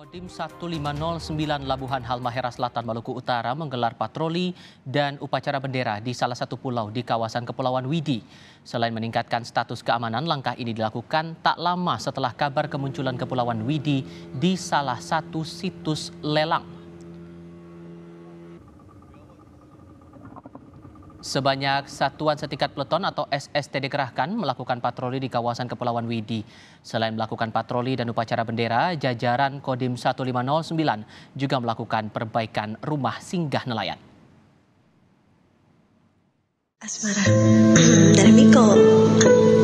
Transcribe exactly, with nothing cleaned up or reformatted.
Kodim satu lima nol sembilan Labuhan Halmahera Selatan, Maluku Utara menggelar patroli dan upacara bendera di salah satu pulau di kawasan Kepulauan Widi. Selain meningkatkan status keamanan, langkah ini dilakukan tak lama setelah kabar kemunculan Kepulauan Widi di salah satu situs lelang. Sebanyak Satuan Setingkat Peleton atau S S T dikerahkan melakukan patroli di kawasan Kepulauan Widi. Selain melakukan patroli dan upacara bendera, jajaran Kodim satu lima nol sembilan juga melakukan perbaikan rumah singgah nelayan. Asmara dari Miko.